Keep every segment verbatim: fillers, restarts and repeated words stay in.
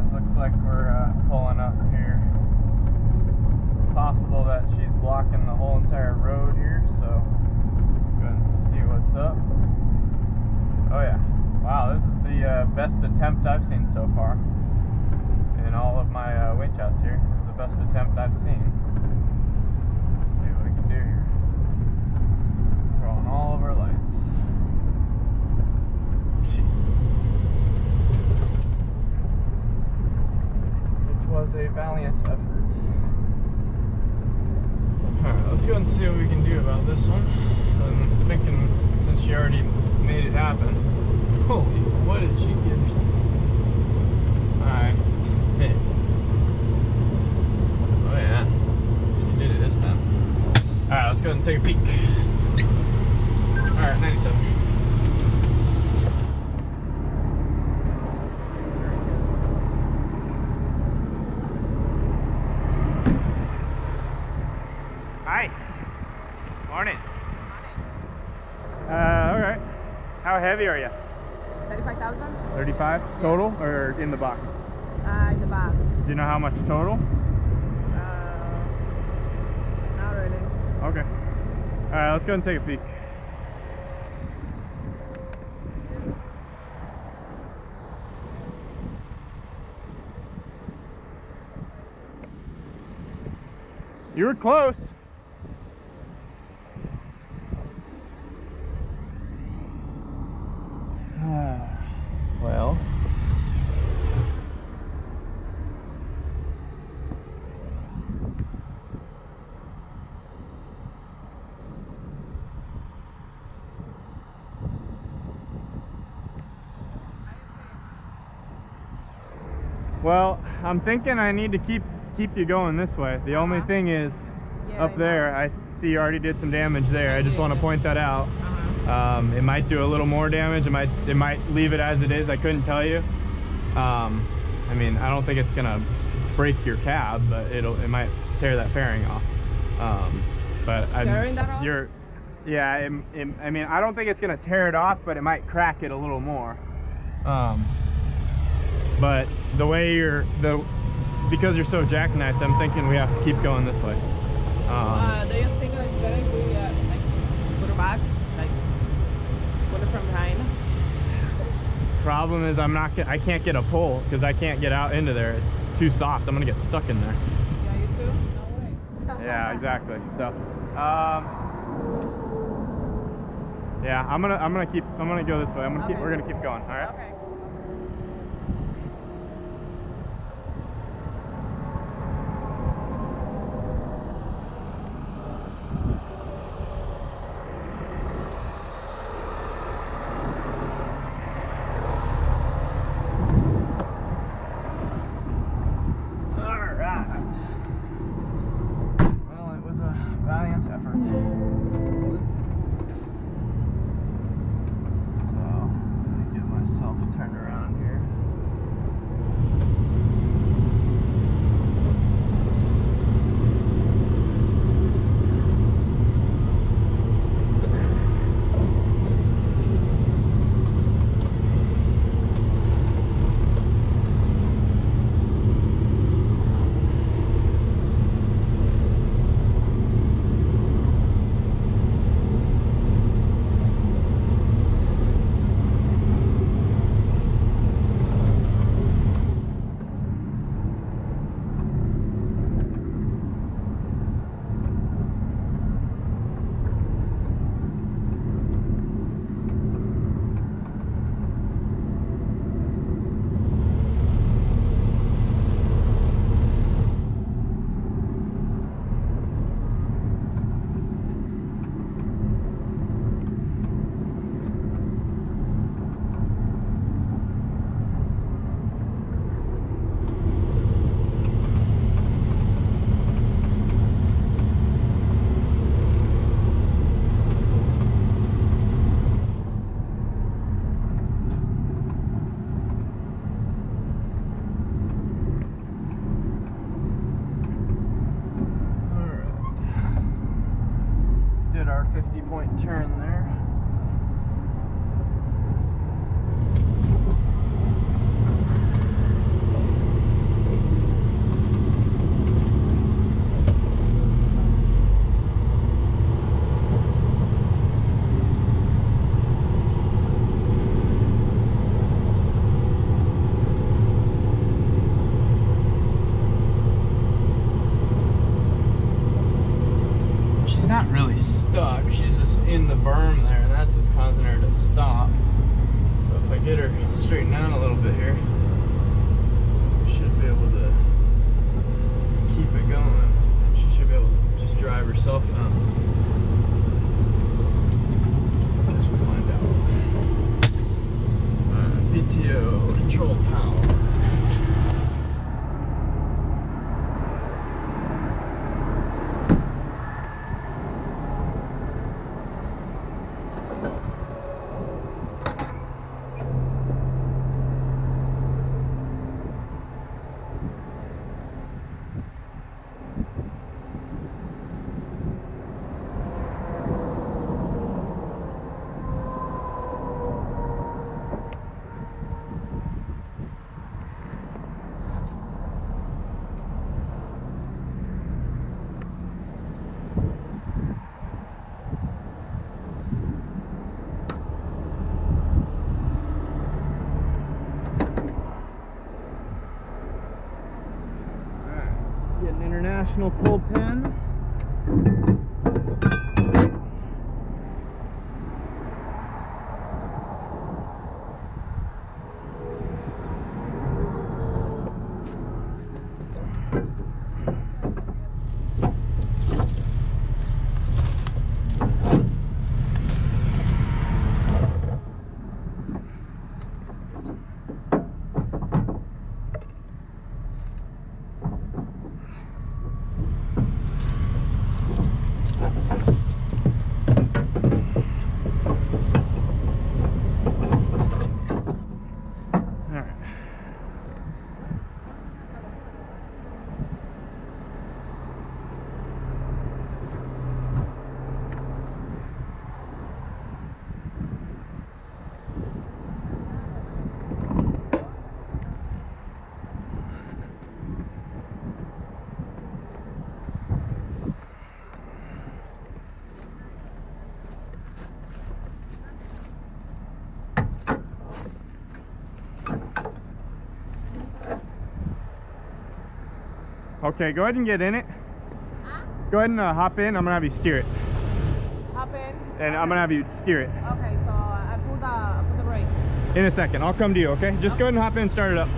guys, looks like we're uh, pulling up here. Possible that she's blocking the whole entire road here, so go ahead and see what's up. Oh yeah, wow, this is the uh, best attempt I've seen so far in all of my uh, winch outs here. This is the best attempt I've seen. Let's see what we can do here. Throwing all of our lights. It was a valiant effort. Alright, let's go and see what we can do about this one. I'm thinking since she already made it happen. Holy, what did she get? Alright. Hey. Oh yeah. She did it this time. Alright, let's go ahead and take a peek. Alright, ninety-seven. Hi. Morning. Uh, alright. How heavy are you? thirty-five thousand. thirty-five total or in the box? Uh, in the box. Do you know how much total? Uh, not really. Okay. Alright, let's go and take a peek. You were close. Well. Well, I'm thinking I need to keep keep you going this way. The uh-huh. only thing is, yeah, up I there, I see you already did some damage there. I, I just want to point that out. Uh-huh. Um, it might do a little more damage. It might it might leave it as it is. I couldn't tell you. Um, I mean, I don't think it's gonna break your cab, but it'll it might tear that fairing off. Um, but tearing that off? You're, yeah. It, it, I mean, I don't think it's gonna tear it off, but it might crack it a little more. Um, but the way you're the because you're so jackknifed, I'm thinking we have to keep going this way. Um, uh, do you think it's better if we uh, like put her back, like put it from behind? Problem is, I'm not. I can't get a pull because I can't get out into there. It's too soft. I'm gonna get stuck in there. Yeah, you too. No way. Yeah, exactly. So, um, yeah, I'm gonna. I'm gonna keep. I'm gonna go this way. I'm gonna okay. keep. We're gonna keep going. All right. Okay. fifty point turn there. straighten out a little bit here. We should be able to keep it going. She should be able to just drive herself now. I guess we'll find out. Uh, P T O, control power. International pull pin. Okay, go ahead and get in it. Huh? Go ahead and uh, hop in. I'm gonna have you steer it. Hop in? And okay. I'm gonna have you steer it. Okay, so I put the, I put the brakes. In a second. I'll come to you, okay? Just okay. Go ahead and hop in and start it up.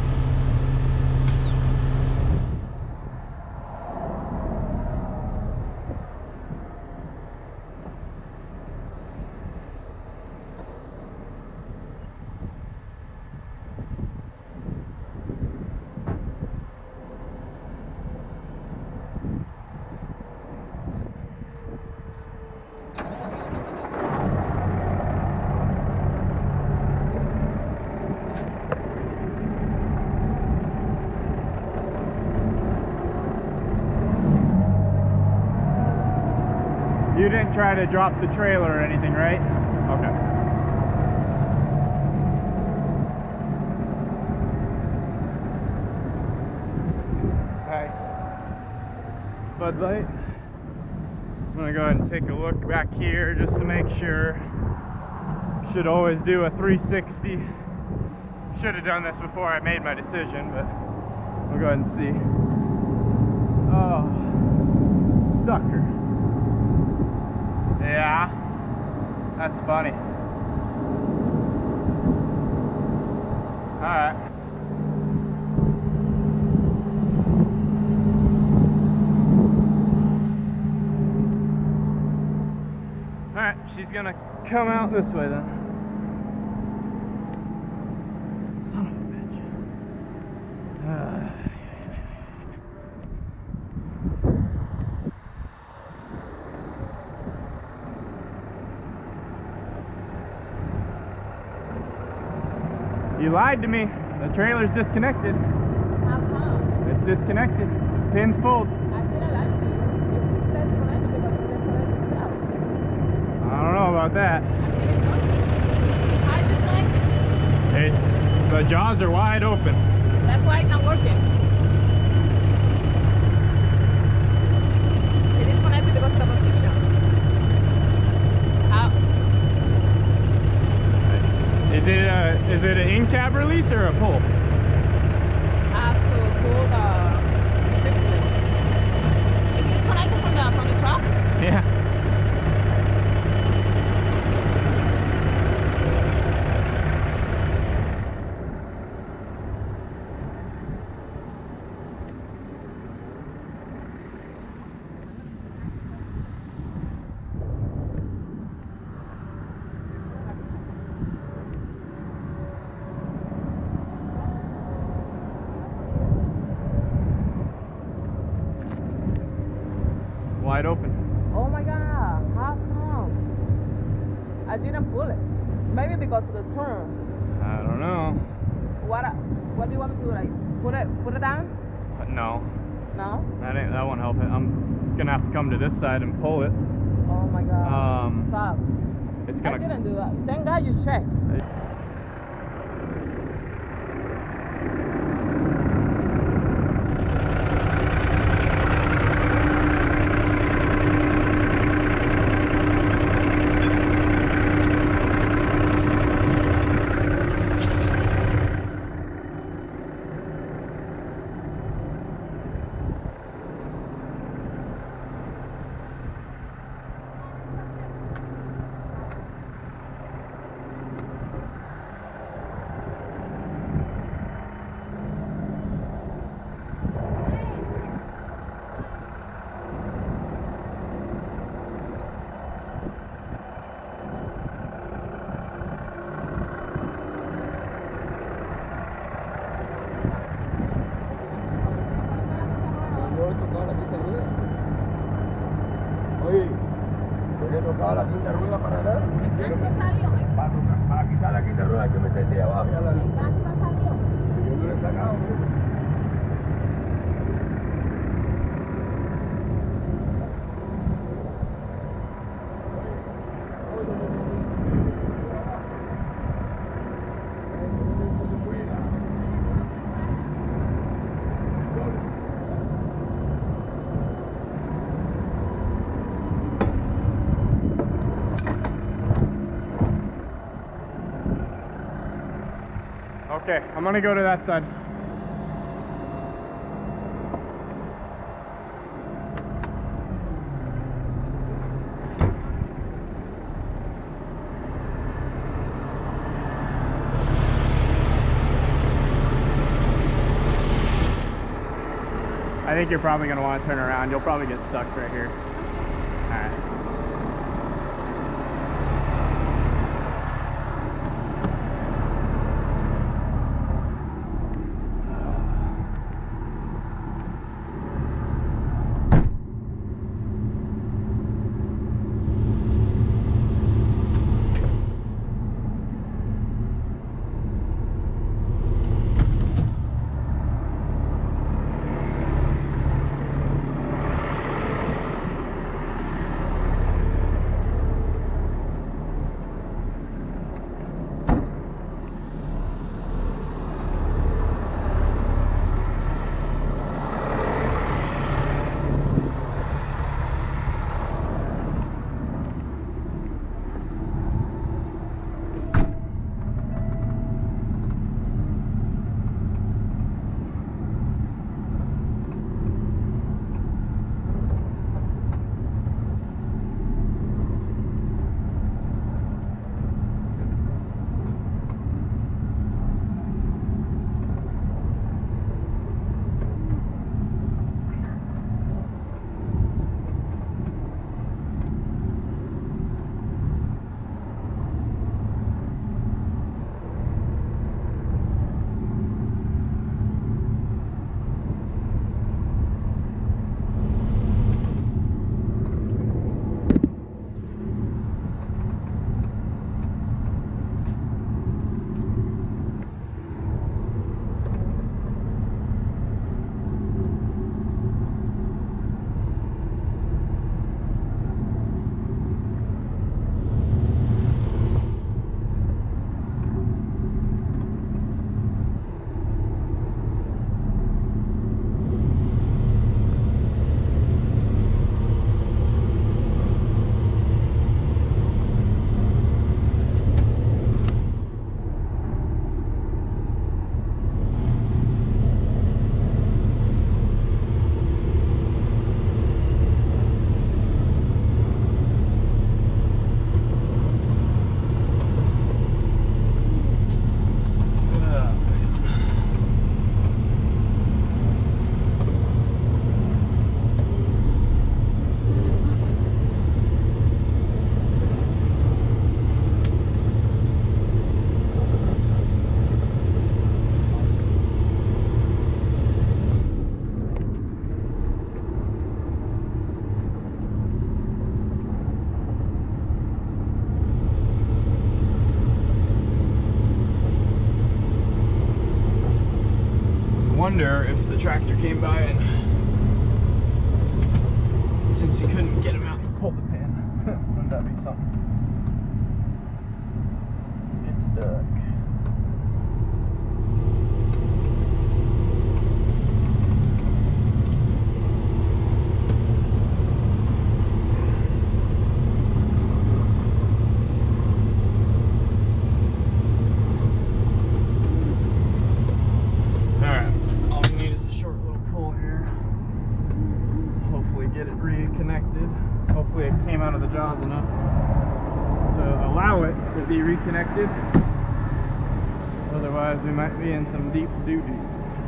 You didn't try to drop the trailer or anything, right? Okay. Nice. Bud Light. I'm gonna go ahead and take a look back here just to make sure. Should always do a three sixty. Should have done this before I made my decision, but we'll go ahead and see. Oh, sucker. Yeah, that's funny. All right. All right, she's gonna come out this way then. Son of a bitch. Uh, You lied to me. The trailer's disconnected. How come? It's disconnected. Pin's pulled. I didn't lie to you. If it's disconnected because it's disconnected itself. I don't know about that. I didn't know. How is it connected? It's, the jaws are wide open. That's why it's not working. It is connected because of the position. How? Is it a, is it an in-cab release or a pull? I have to pull the equipment. Is this connected from the from the truck? Yeah. wide open. Oh my God, how come? I didn't pull it. Maybe because of the turn. I don't know. What What do you want me to do? Like, put it, put it down? But no, No? that ain't, that won't help it. I'm gonna have to come to this side and pull it. Oh my God, Um, it sucks. It's I gonna. didn't do that. Thank God you checked. Tocaba la quinta rueda para nada. Para, para quitar la quinta rueda hay que meterse ahí abajo y a la luz. Yo no le he sacado. Okay, I'm gonna go to that side. I think you're probably gonna want to turn around. You'll probably get stuck right here. All right. wonder if the tractor came by and since he couldn't get him out, he pulled the pin. Wouldn't that be something? It's stuck. Hopefully it came out of the jaws enough to allow it to be reconnected. Otherwise we might be in some deep doo-doo.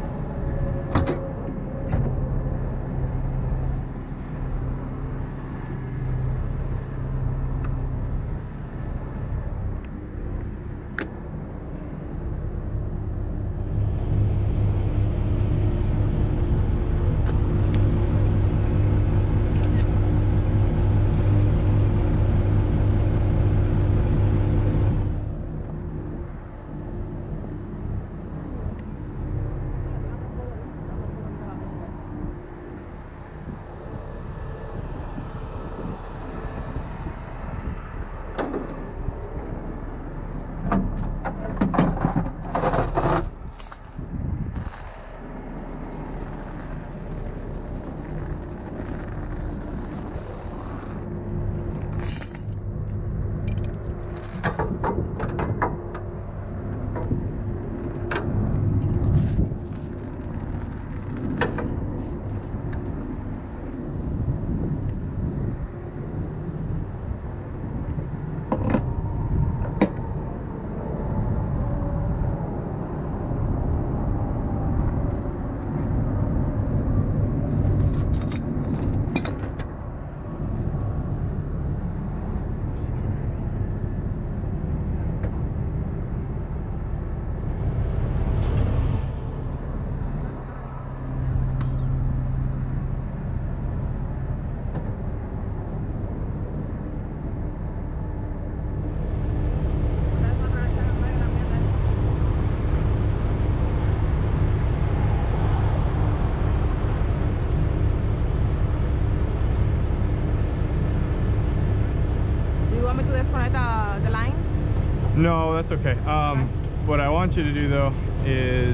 No, that's okay. Um, what I want you to do though is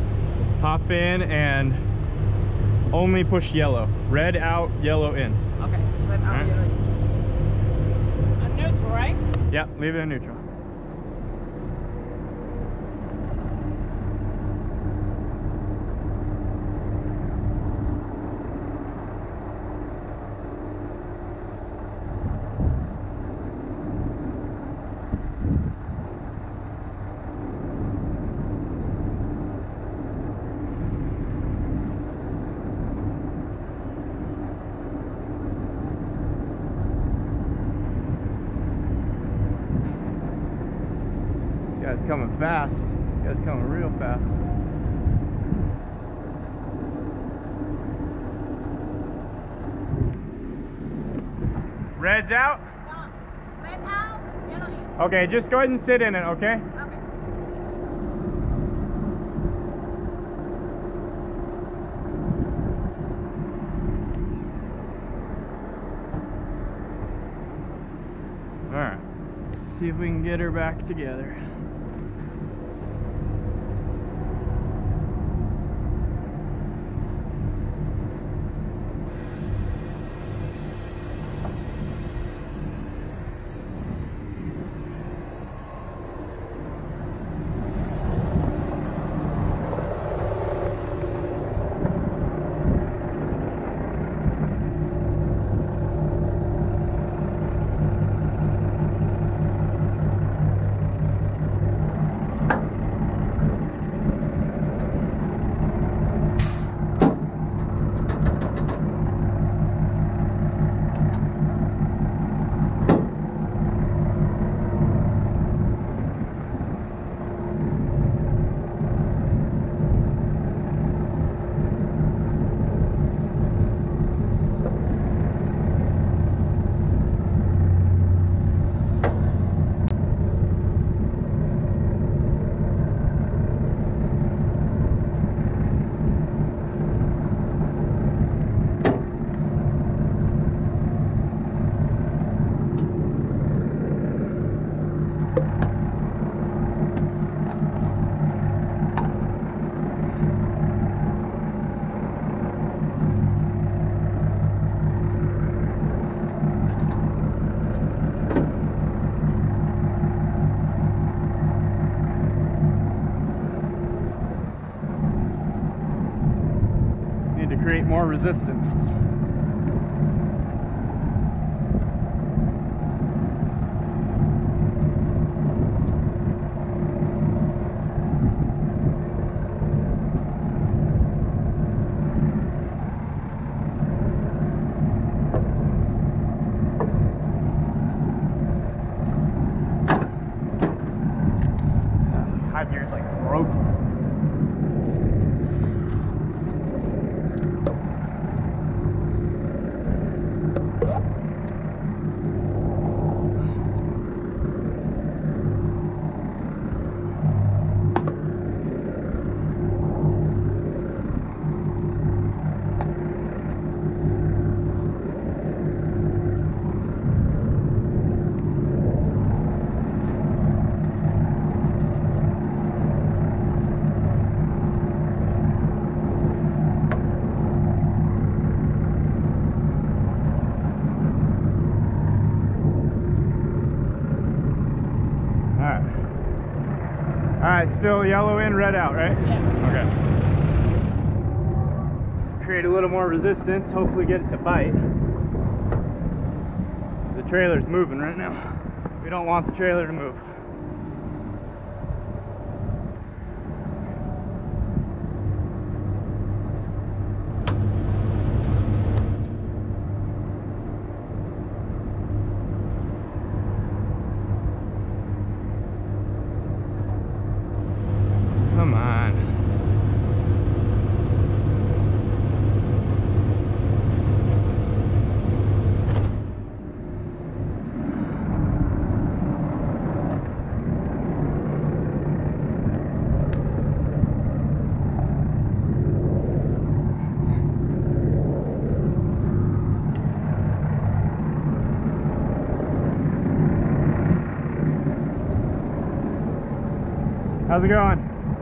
hop in and only push yellow. Red out, yellow in. Okay, red out, right. Yellow in. And neutral, right? Yeah, leave it in neutral. This guy's coming fast. This guy's coming real fast. Red's out? No. Red out, yellow in. Okay, just go ahead and sit in it, okay? Okay. Alright. Let's see if we can get her back together. create more resistance. High gear's like broken. All right, still yellow in, red out, right? Yeah. Okay. Create a little more resistance, hopefully get it to bite. The trailer's moving right now. We don't want the trailer to move. Come on. How's it going?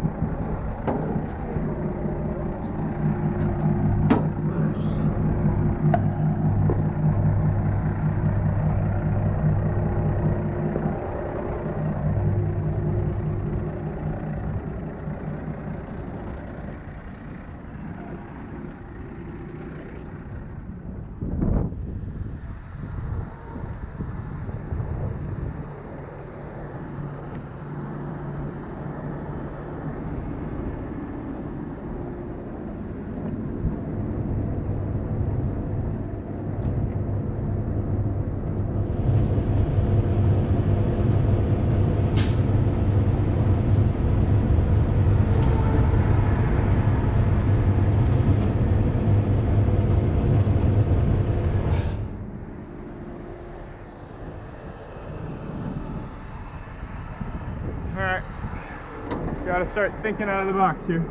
All right, gotta start thinking out of the box here.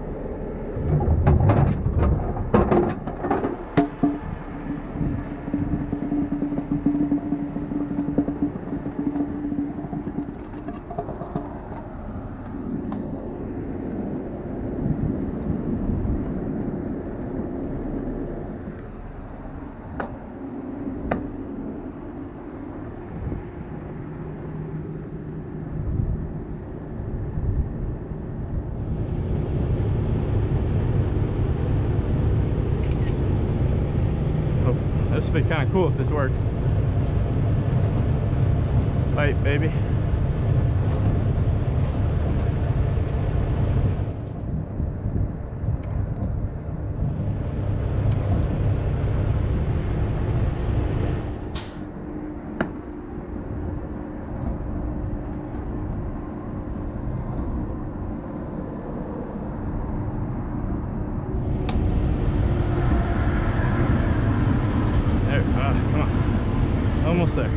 This would be kind of cool if this works. Bite, baby. Almost there.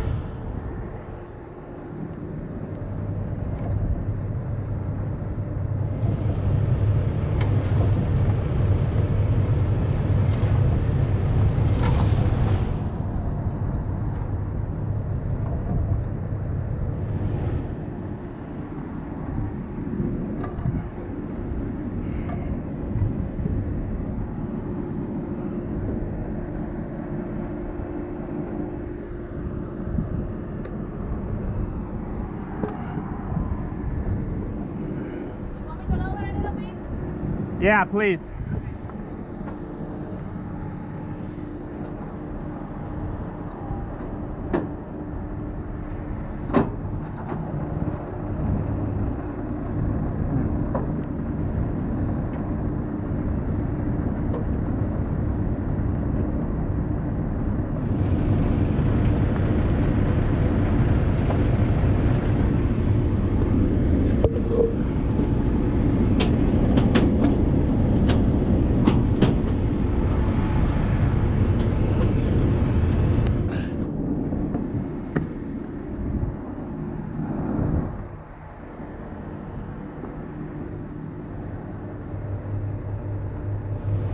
You want me to lower a little bit? Yeah, please.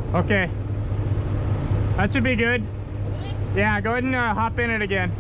Okay. That should be good. Yeah, go ahead and uh, hop in it again.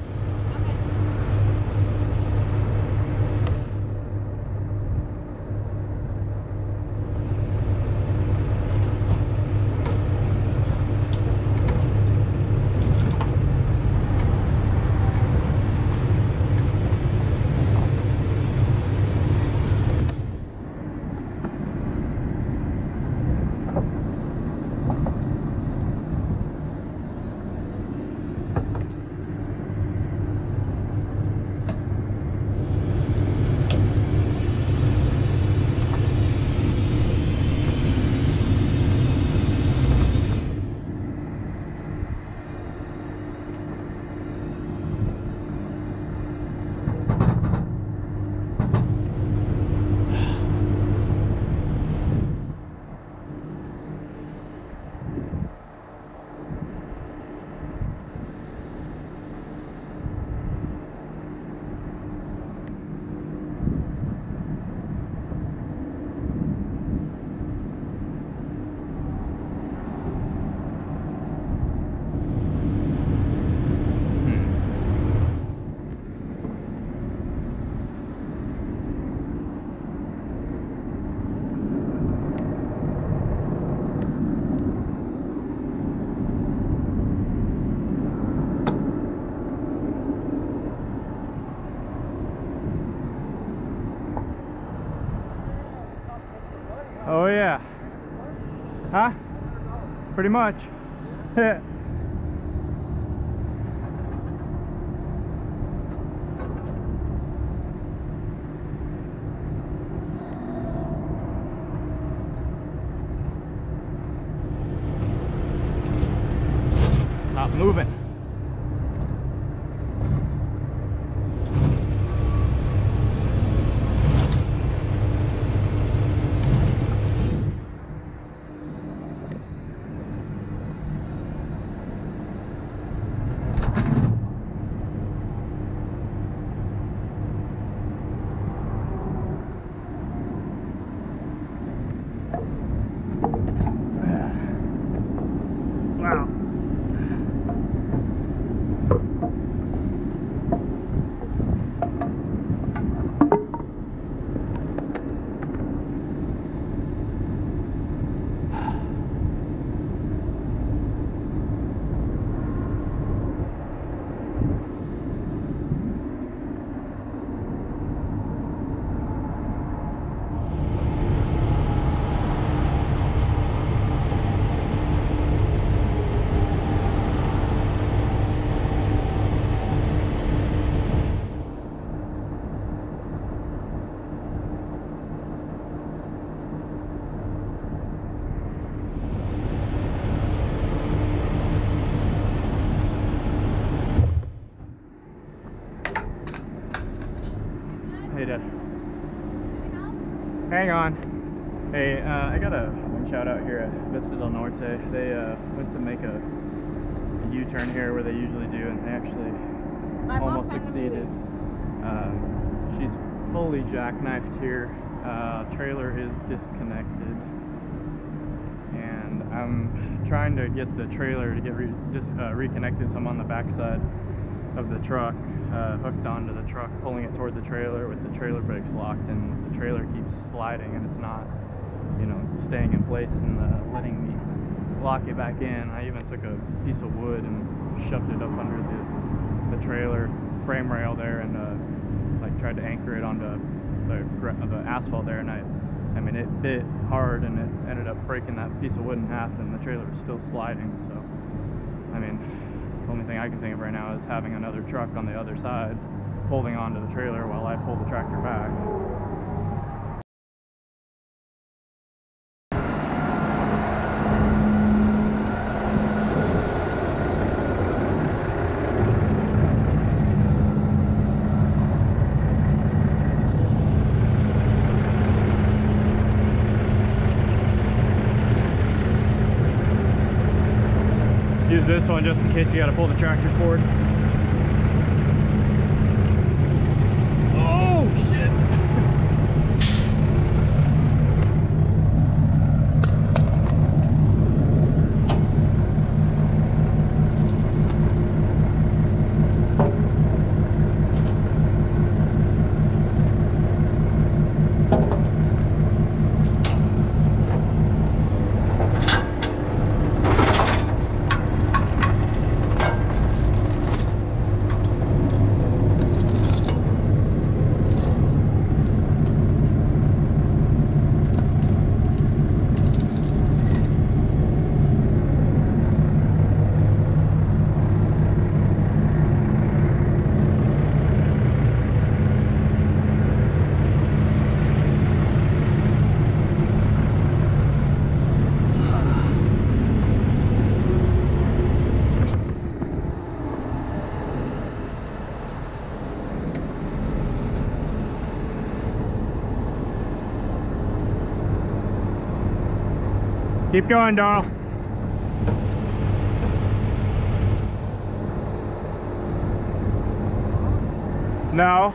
Oh yeah. Huh? Pretty much. Stop moving. Wow. Hey, Dad. Hang on. Hey, uh, I got a shout out here at Vista del Norte. They uh, went to make a, a U-turn here where they usually do, and they actually My almost boss sent me succeeded. this. Um, she's fully jackknifed here. Uh, trailer is disconnected, and I'm trying to get the trailer to get re dis uh, reconnected. So I'm on the backside of the truck, uh, hooked onto the truck, pulling it toward the trailer with the trailer brakes locked, and the trailer keeps sliding and it's not, you know, staying in place and uh, letting me lock it back in. I even took a piece of wood and shoved it up under the, the trailer frame rail there, and uh, like tried to anchor it onto the, the asphalt there, and I I mean it bit hard and it ended up breaking that piece of wood in half, and the trailer was still sliding. So I mean, the only thing I can think of right now is having another truck on the other side holding onto the trailer while I pull the tractor back. Use this one just in case you got to pull the tractor forward. Oh shit! Keep going, Darl. No.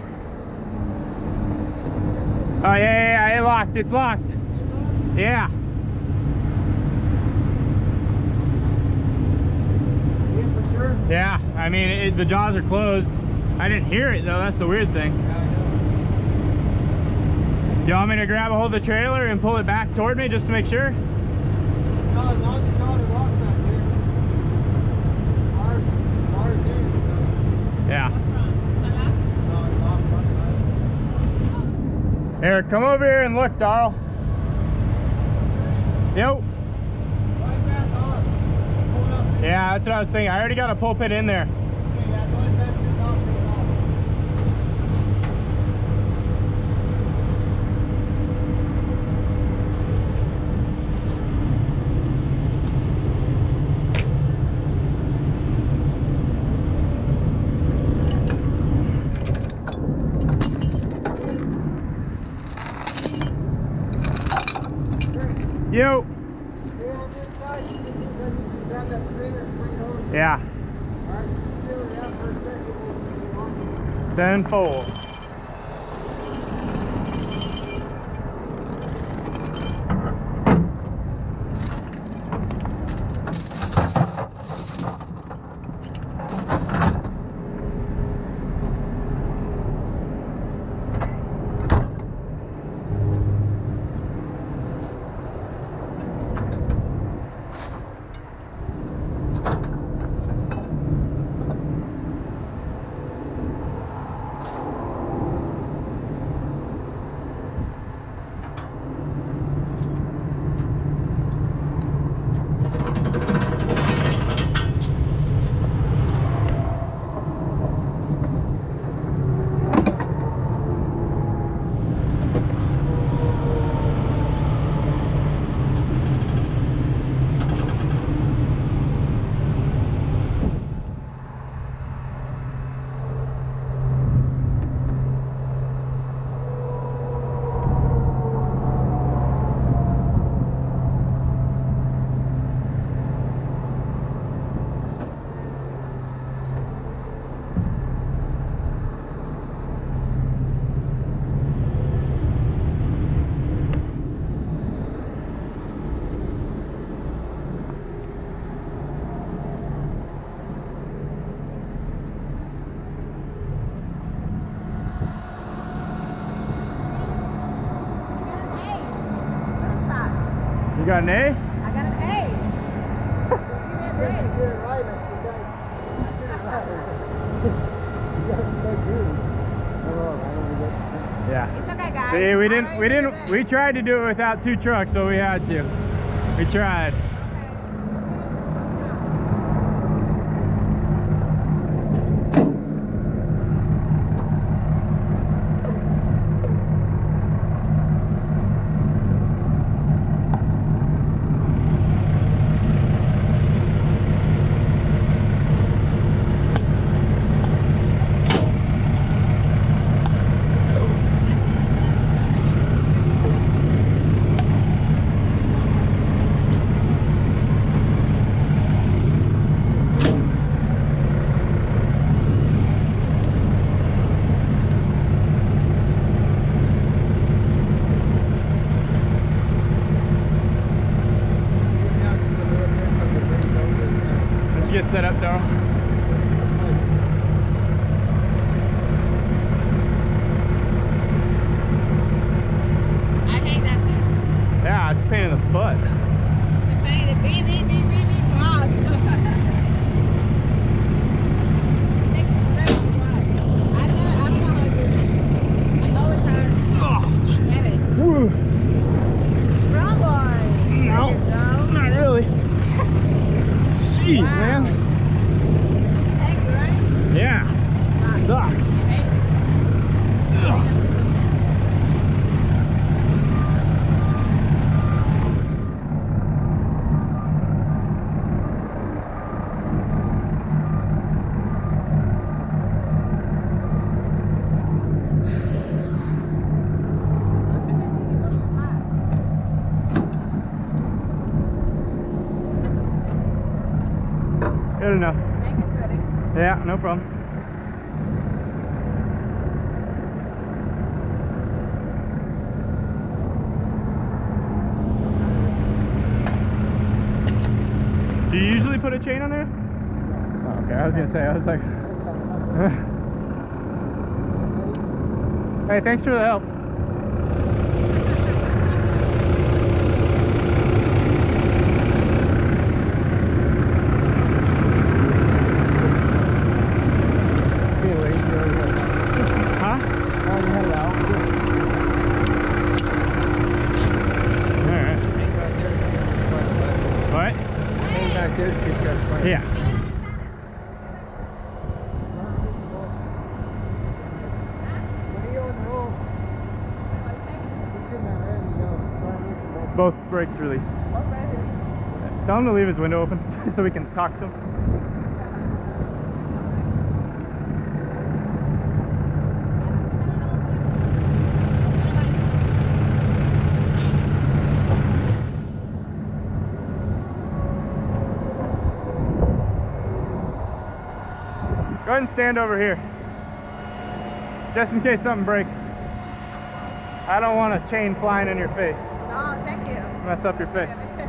Oh, yeah, yeah, yeah, it's locked. It's locked. Yeah. Yeah, for sure. Yeah, I mean, it, the jaws are closed. I didn't hear it, though. That's the weird thing. Yeah, I know. You want me to grab a hold of the trailer and pull it back toward me just to make sure? No, as long as the jaws are locked back there. Ours, ours is, so. Yeah. What's wrong? Is that locked? No, it's locked front side. Here, come over here and look, Darl. Yo. Right back on. Pull it up. Yeah, that's what I was thinking. I already got a pulpit in there. Okay, yeah, go ahead back to the top. Pull it off. Yo. Stay on this side. You can just grab that trailer and bring it over. Yeah. Alright, feel it out for a second. We'll be on. Then fold. You got an A? I got an A. So give me an You A. did it right, I said, guys. You did it right. You gotta stay tuned. Oh, I don't get Yeah. It's okay, guys. See, we I didn't, already we did didn't, this. we tried to do it without two trucks, but we had to. We tried. Let's get set up, Darl. I hate that thing. Yeah, it's a pain in the butt. It's a pain. The beep, beep, beep, beep, beep. Pause. Takes forever to pause. I know, I don't know how to do it. I know it's hard. Get it. Woo. Strong boy. No, There you go. not really. Jeez, Wow. man. Thank you, right? Yeah. Sucks. Hey. Ugh. know. Thank you, sweetie. Yeah, no problem. Do you usually put a chain on there? Oh, okay, I was gonna say, I was like... Hey, thanks for the help. Huh? Alright. What? Yeah. Both brakes released. Tell him to leave his window open so we can talk to him. Go ahead and stand over here. Just in case something breaks. I don't want a chain flying in your face. No, thank you. Mess up your face.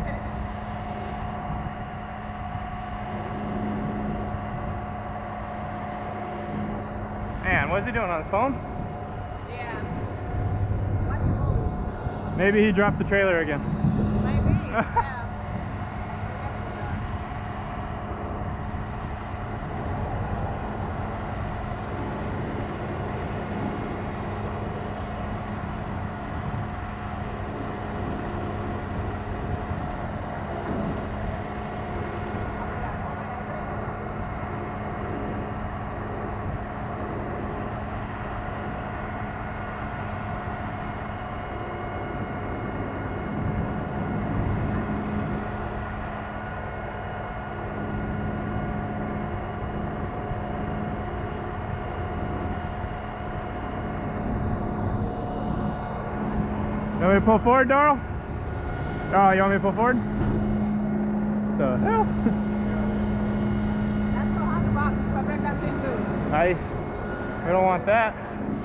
Man, what is he doing on his phone? Yeah. What's the move? Maybe he dropped the trailer again. Maybe. Yeah. You want me to pull forward, Darrell? Oh, you want me to pull forward? The hell? That's so hot box. If I break that thing too. I, we don't want that.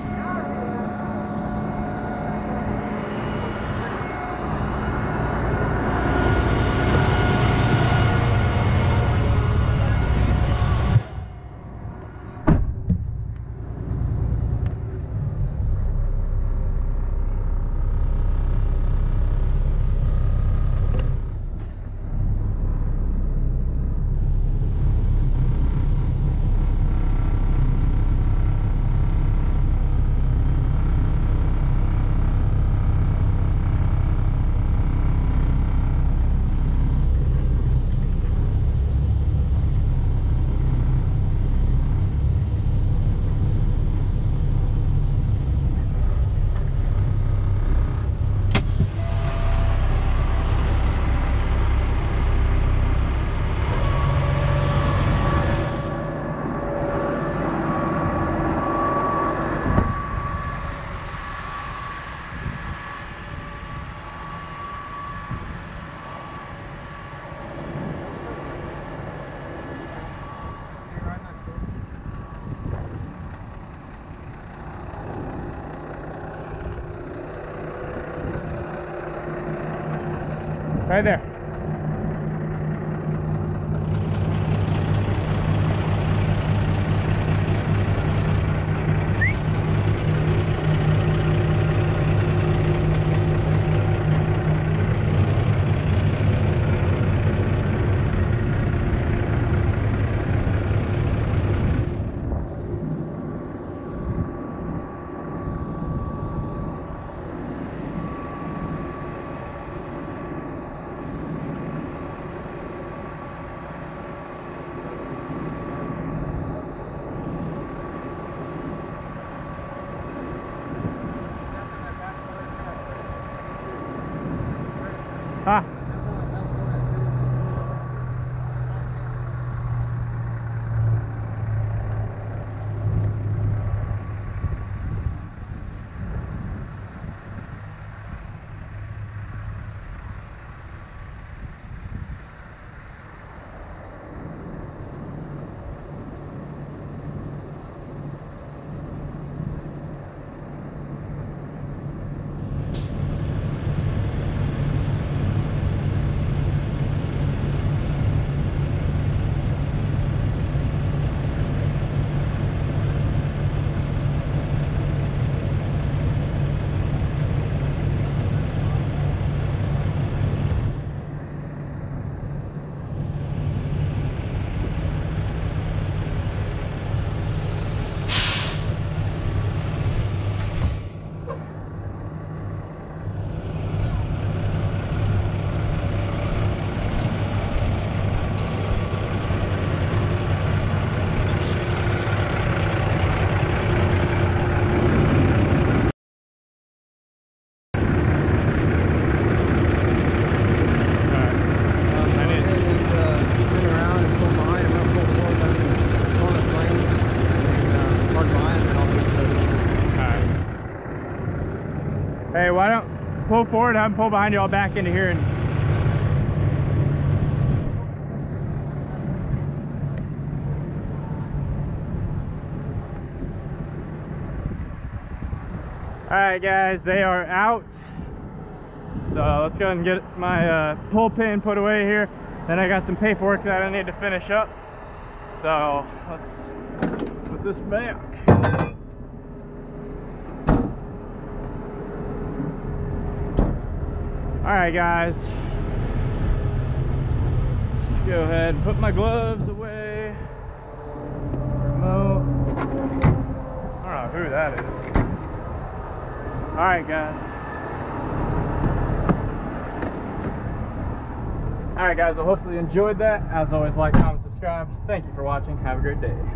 Right there. pull forward, have them pull behind you. I'll back into here and all right guys, they are out. So let's go ahead and get my uh, pull pin put away here. Then I got some paperwork that I need to finish up. So let's put this mask. All right guys, let's go ahead and put my gloves away. Remote. I don't know who that is. All right guys. All right guys, well hopefully you enjoyed that. As always, like, comment, subscribe. Thank you for watching. Have a great day.